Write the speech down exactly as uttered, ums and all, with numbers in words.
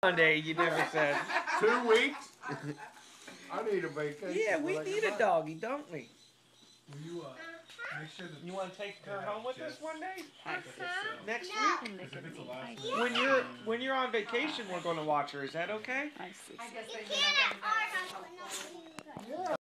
Monday, you never said. Two weeks? I need a vacation. Yeah, we need a doggy, don't we? Will you, uh, make sure that... You want to take her home with us one day? Uh-huh. Next No. week? If it's a last Yeah. When you're when you're on vacation, we're going to watch her. Is that okay? I see. I guess You they can't at our house, but not when you guys. Yeah.